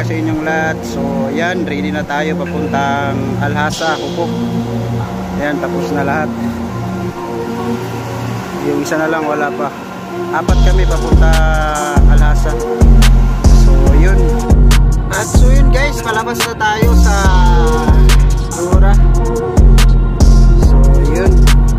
umaga sa inyong lahat. So yan, ready na tayo papuntang Alhasa, Kupok. Yan, tapos na lahat. Yung isa na lang wala pa. Apat kami papunta Alhasa. So yun. At so yun guys, palabas na tayo sa Dura. So yun.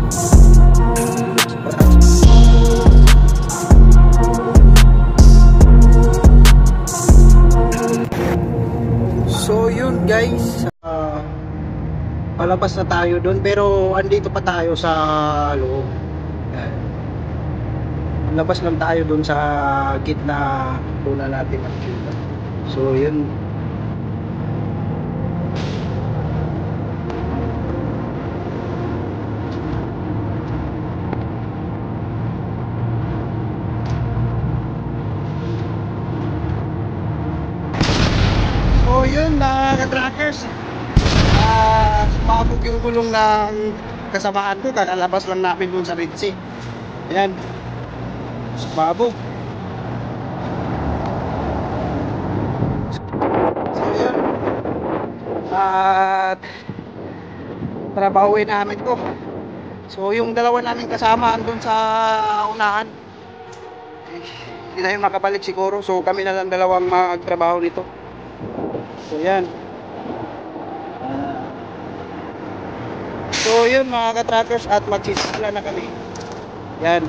So yun guys, palabas na tayo doon, pero andito pa tayo sa loob. Labas lang tayo doon sa gitna, doon na natin makikita. So yun. So yun, ka-trackers, sumabog yung gulong ng kasamaan ko, kakalabas lang namin dun sa Red Sea. Ayan, sumabog. So yun, at trabahuin namin to. So yung dalawa namin kasama andun sa unahan, hindi na yung makabalik siguro. So kami na lang dalawang magtrabaho nito. So yan. So yun mga ka-trackers, at magsisimula na kami. Yan.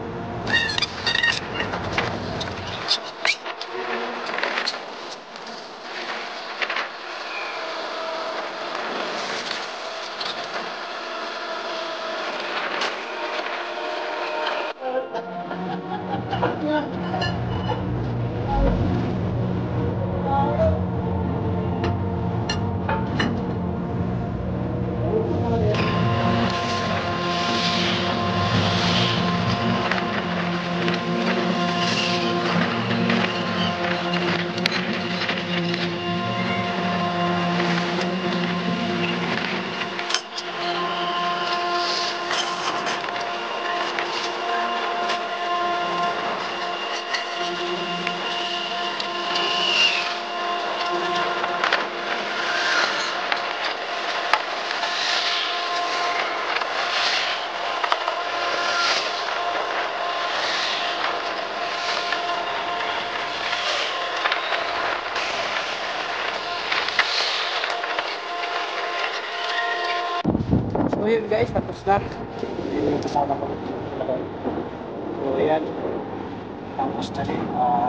So yun guys, tapos na. So yan, tapos na rin.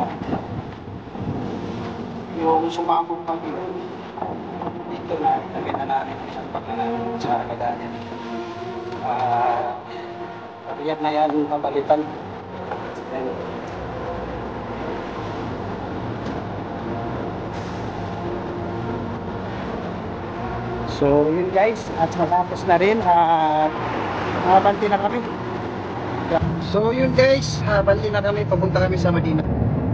Yung sumabog pag yun, dito na, lagyan na namin isang pagkalaan sa kagayan. Yan na yan, mabalitan. Yan. So yun guys, at matapos na rin, banti na kami. So yun guys, banti na kami, papunta kami sa Madina.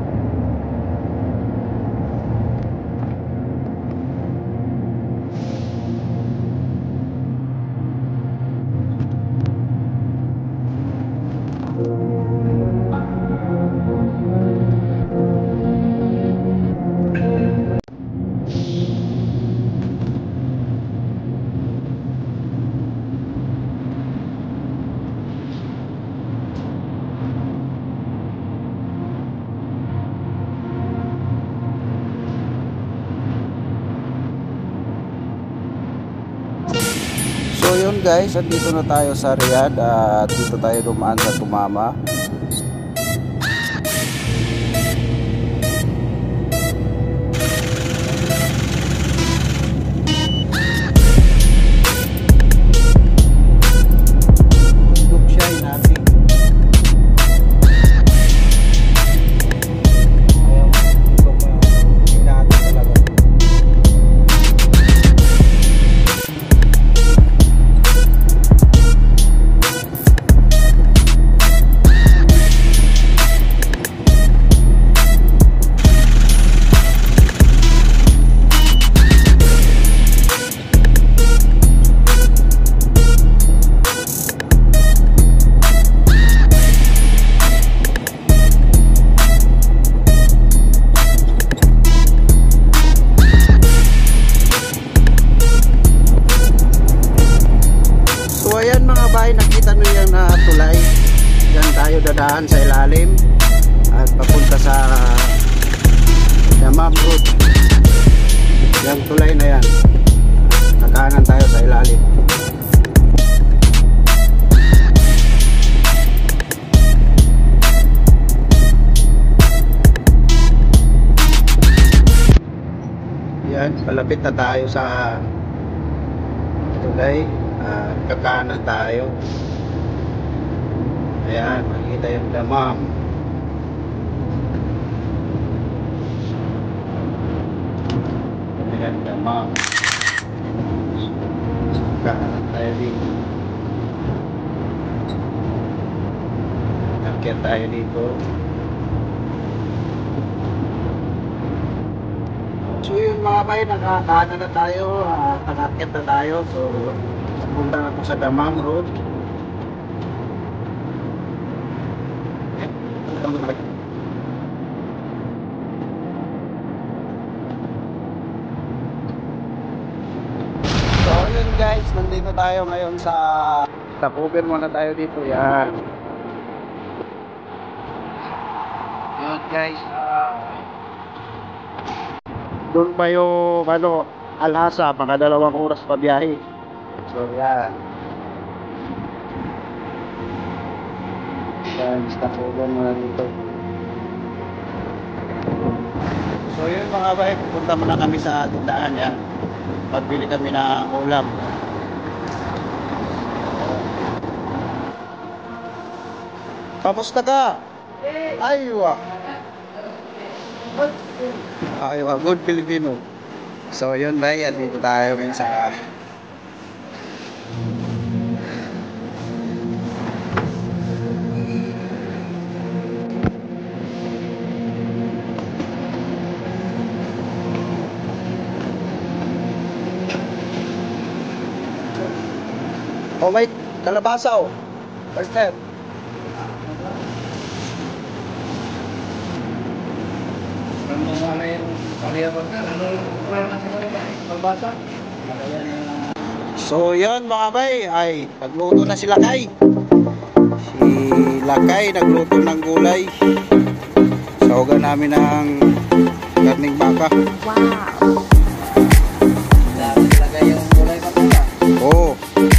So yun guys, andito na tayo sa Riyadh at dito tayo dumaan sa Tumama. tulay. Diyan tayo dadaan sa ilalim at papunta sa Damam Road. Yung tulay na yan, kakanan tayo sa ilalim. Yan, palapit na tayo sa tulay. Kakanan tayo. Ayan, makikita yung Damam. Ayan, Damam. Kakanan tayo dito. Akyat tayo dito. So yun mga bay, nakakanan na tayo, nakakyat na tayo. So punta ako sa Damam Road. So yun guys, nandito tayo ngayon sa stopover muna tayo dito. Yan. Yun guys, doon pa yung Alhasa, mga 2 oras pa biyahe. So yan. Yan, stopover muna dito. So yun mga bay, pupunta muna kami sa tindahan yan. Pagbili kami ng ulam. Kamusta ka? Aywa. Aywa, good Filipino. So yun bay, at dito tayo ngayon sa oh may kalabasa oh. First step. So yun mga bay, ay nagluto na si Lakay. Si Lakay nagluto ng gulay. Sahugan namin ng karning baka. Wow. Lagay yung gulay pa pala. Oo.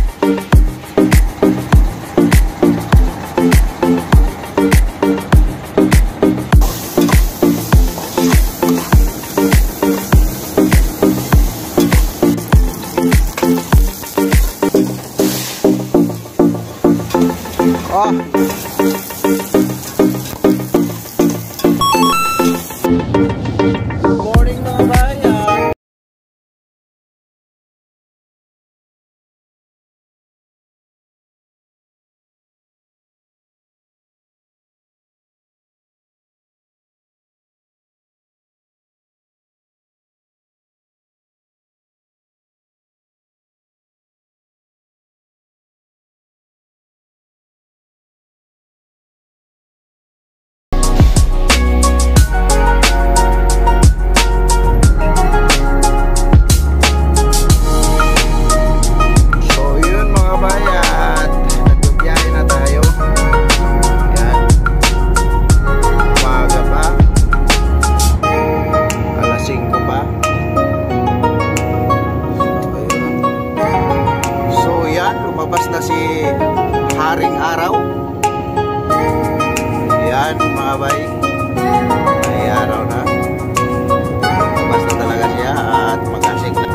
Oh. Good morning mga bayan. Lumabas na si Haring Araw. Yan mga bay, may araw na. Lumabas na talaga siya at mag-asik na.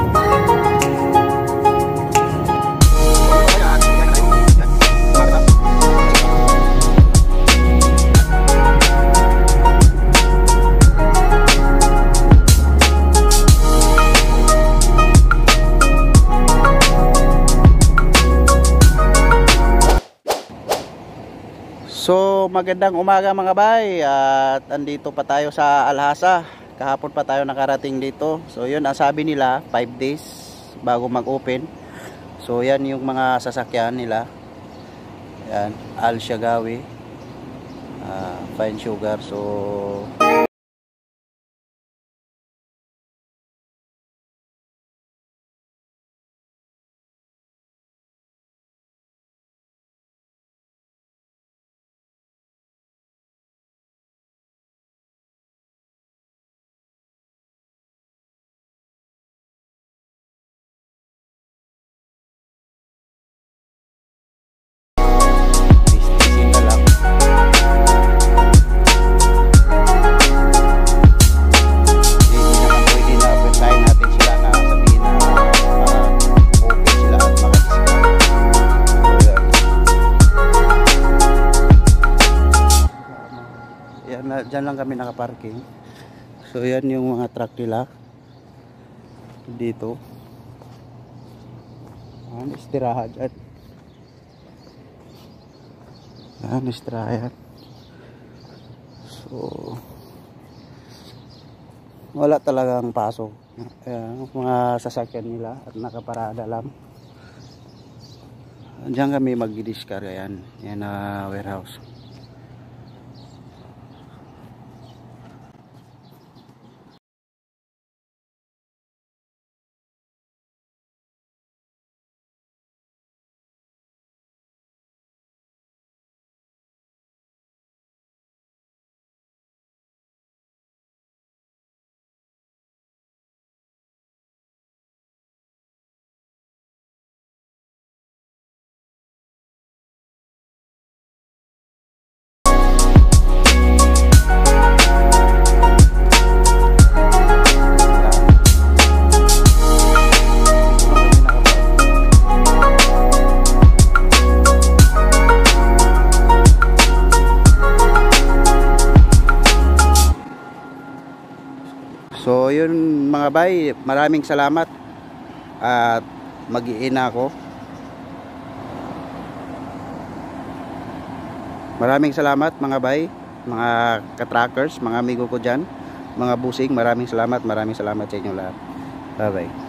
So magandang umaga mga bay, at andito pa tayo sa Alhasa. Kahapon pa tayo nakarating dito. So yun, ang sabi nila 5 days bago mag-open. So yan yung mga sasakyan nila. Yan, Al Shagawi, Fine Sugar. So dyan lang kami nakaparking. So yan yung mga truck nila dito. Istiraha dyan. Istiraha yan. So wala talagang pasok. Mga sasakyan nila at nakaparada lang. Diyan kami mag-discard. Yan na warehouse. So yun mga bay, maraming salamat at mag-iina ako. Maraming salamat mga bay, mga ka-trackers, mga amigo ko dyan, mga busing, maraming salamat sa inyo lahat. Bye bye.